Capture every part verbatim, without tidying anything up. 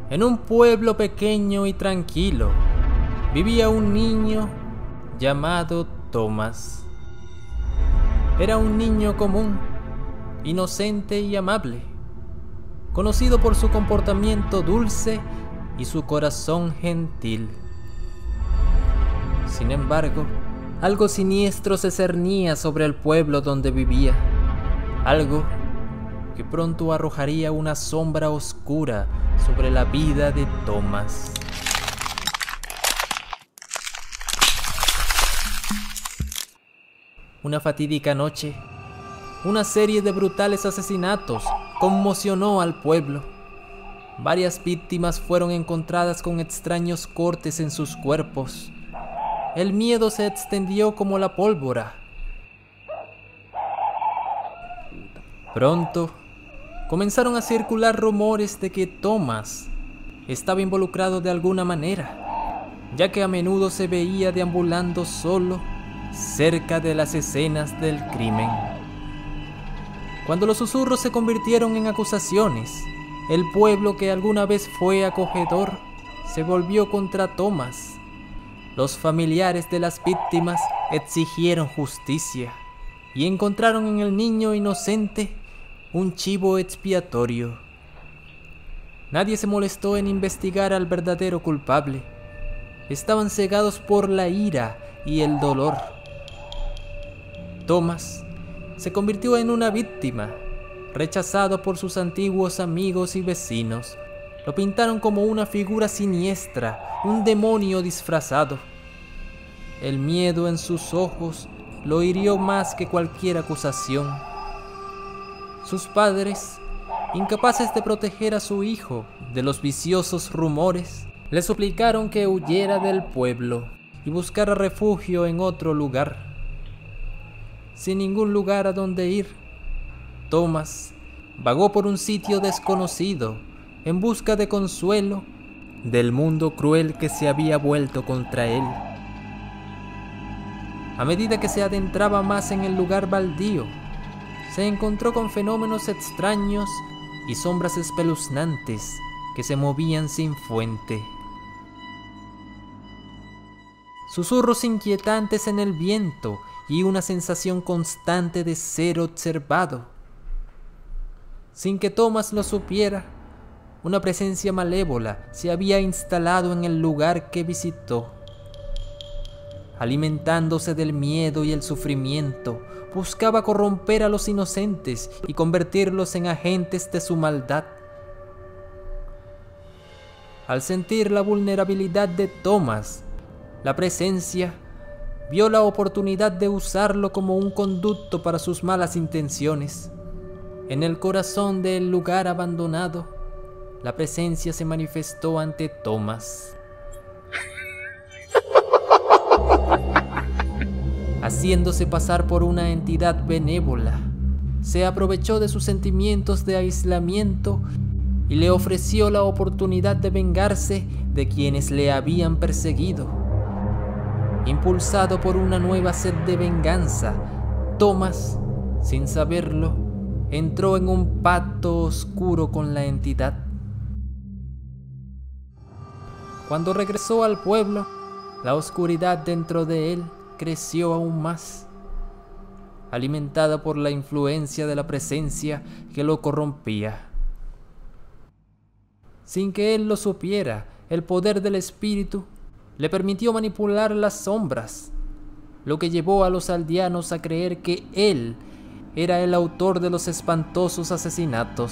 En un pueblo pequeño y tranquilo vivía un niño llamado Thomas. Era un niño común, inocente y amable, conocido por su comportamiento dulce y su corazón gentil. Sin embargo, algo siniestro se cernía sobre el pueblo donde vivía, algo que pronto arrojaría una sombra oscura sobre la vida de Thomas. Una fatídica noche, una serie de brutales asesinatos conmocionó al pueblo. Varias víctimas fueron encontradas con extraños cortes en sus cuerpos. El miedo se extendió como la pólvora. Pronto, comenzaron a circular rumores de que Thomas estaba involucrado de alguna manera, ya que a menudo se veía deambulando solo cerca de las escenas del crimen. Cuando los susurros se convirtieron en acusaciones, el pueblo que alguna vez fue acogedor se volvió contra Thomas. Los familiares de las víctimas exigieron justicia y encontraron en el niño inocente un chivo expiatorio. Nadie se molestó en investigar al verdadero culpable. Estaban cegados por la ira y el dolor. Thomas se convirtió en una víctima, rechazado por sus antiguos amigos y vecinos. Lo pintaron como una figura siniestra, un demonio disfrazado. El miedo en sus ojos lo hirió más que cualquier acusación. Sus padres, incapaces de proteger a su hijo de los viciosos rumores, le suplicaron que huyera del pueblo y buscara refugio en otro lugar. Sin ningún lugar a donde ir, Thomas vagó por un sitio desconocido en busca de consuelo del mundo cruel que se había vuelto contra él. A medida que se adentraba más en el lugar baldío, se encontró con fenómenos extraños y sombras espeluznantes que se movían sin fuente. Susurros inquietantes en el viento y una sensación constante de ser observado. Sin que Thomas lo supiera, una presencia malévola se había instalado en el lugar que visitó. Alimentándose del miedo y el sufrimiento, buscaba corromper a los inocentes y convertirlos en agentes de su maldad. Al sentir la vulnerabilidad de Thomas, la presencia vio la oportunidad de usarlo como un conducto para sus malas intenciones. En el corazón del lugar abandonado, la presencia se manifestó ante Thomas. Haciéndose pasar por una entidad benévola, se aprovechó de sus sentimientos de aislamiento y le ofreció la oportunidad de vengarse de quienes le habían perseguido. Impulsado por una nueva sed de venganza, Thomas, sin saberlo, entró en un pacto oscuro con la entidad. Cuando regresó al pueblo, la oscuridad dentro de él creció aún más, alimentada por la influencia de la presencia que lo corrompía. Sin que él lo supiera, el poder del espíritu le permitió manipular las sombras, lo que llevó a los aldeanos a creer que él era el autor de los espantosos asesinatos.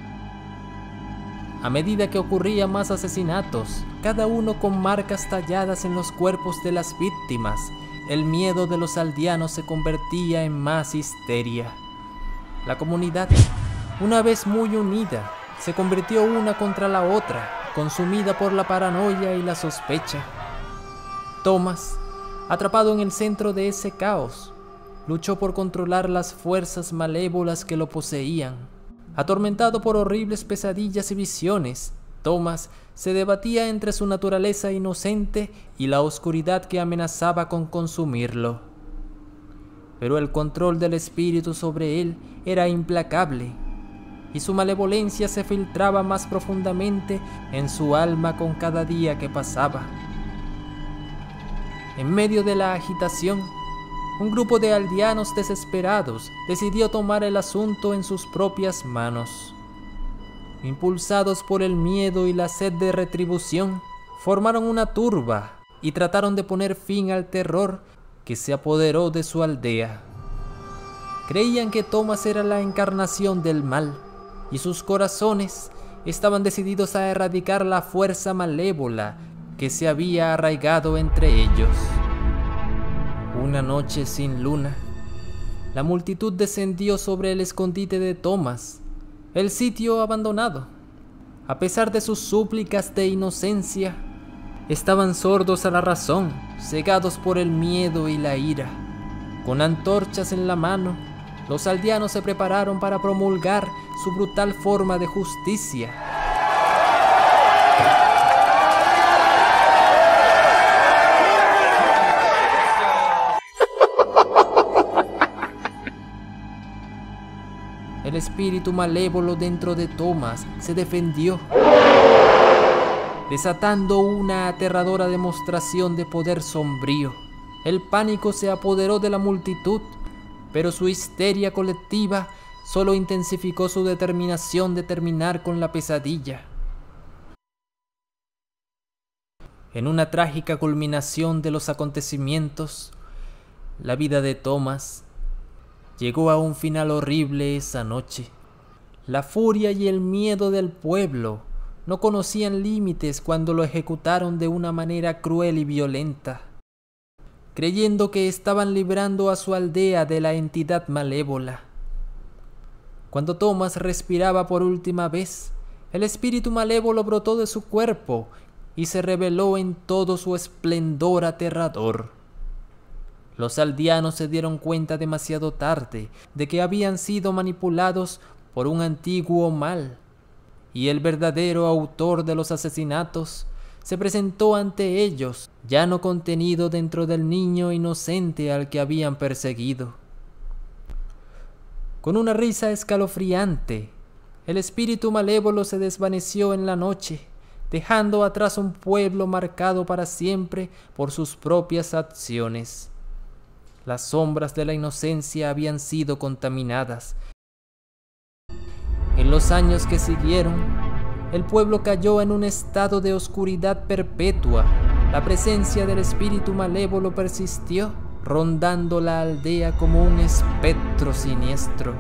A medida que ocurría más asesinatos, cada uno con marcas talladas en los cuerpos de las víctimas, el miedo de los aldeanos se convertía en más histeria. La comunidad, una vez muy unida, se convirtió una contra la otra, consumida por la paranoia y la sospecha. Thomas, atrapado en el centro de ese caos, luchó por controlar las fuerzas malévolas que lo poseían. Atormentado por horribles pesadillas y visiones, Thomas se debatía entre su naturaleza inocente y la oscuridad que amenazaba con consumirlo. Pero el control del espíritu sobre él era implacable. y su malevolencia se filtraba más profundamente en su alma con cada día que pasaba. En medio de la agitación, un grupo de aldeanos desesperados decidió tomar el asunto en sus propias manos. Impulsados por el miedo y la sed de retribución, formaron una turba y trataron de poner fin al terror que se apoderó de su aldea. Creían que Thomas era la encarnación del mal, y sus corazones estaban decididos a erradicar la fuerza malévola que se había arraigado entre ellos. Una noche sin luna, la multitud descendió sobre el escondite de Thomas, el sitio abandonado. A pesar de sus súplicas de inocencia, estaban sordos a la razón, cegados por el miedo y la ira. Con antorchas en la mano, los aldeanos se prepararon para promulgar su brutal forma de justicia. El espíritu malévolo dentro de Thomas se defendió, desatando una aterradora demostración de poder sombrío. El pánico se apoderó de la multitud, pero su histeria colectiva solo intensificó su determinación de terminar con la pesadilla. En una trágica culminación de los acontecimientos, la vida de Thomas llegó a un final horrible esa noche. La furia y el miedo del pueblo no conocían límites cuando lo ejecutaron de una manera cruel y violenta, creyendo que estaban librando a su aldea de la entidad malévola. Cuando Thomas respiraba por última vez, el espíritu malévolo brotó de su cuerpo y se reveló en todo su esplendor aterrador. Los aldeanos se dieron cuenta demasiado tarde de que habían sido manipulados por un antiguo mal, y el verdadero autor de los asesinatos se presentó ante ellos, ya no contenido dentro del niño inocente al que habían perseguido. Con una risa escalofriante, el espíritu malévolo se desvaneció en la noche, dejando atrás un pueblo marcado para siempre por sus propias acciones. Las sombras de la inocencia habían sido contaminadas. En los años que siguieron, el pueblo cayó en un estado de oscuridad perpetua. La presencia del espíritu malévolo persistió, rondando la aldea como un espectro siniestro.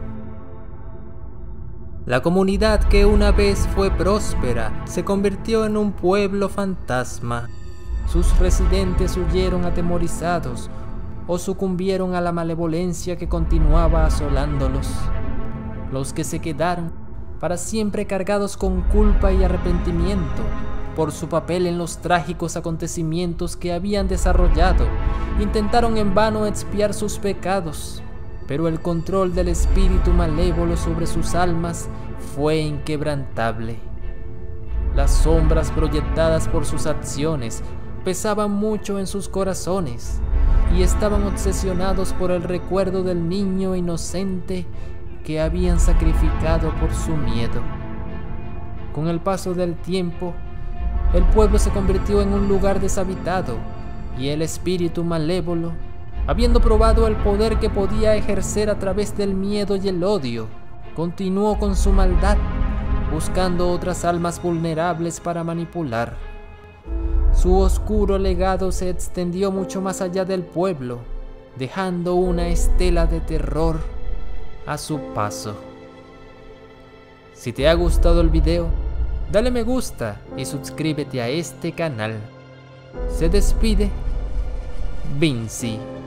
La comunidad que una vez fue próspera se convirtió en un pueblo fantasma. Sus residentes huyeron atemorizados o sucumbieron a la malevolencia que continuaba asolándolos. Los que se quedaron, para siempre cargados con culpa y arrepentimiento por su papel en los trágicos acontecimientos que habían desarrollado, intentaron en vano expiar sus pecados, pero el control del espíritu malévolo sobre sus almas fue inquebrantable. Las sombras proyectadas por sus acciones pesaban mucho en sus corazones y estaban obsesionados por el recuerdo del niño inocente que habían sacrificado por su miedo. Con el paso del tiempo, el pueblo se convirtió en un lugar deshabitado y el espíritu malévolo, habiendo probado el poder que podía ejercer a través del miedo y el odio, continuó con su maldad, buscando otras almas vulnerables para manipular. Su oscuro legado se extendió mucho más allá del pueblo, dejando una estela de terror a su paso. Si te ha gustado el video, dale me gusta y suscríbete a este canal. Se despide Vinci.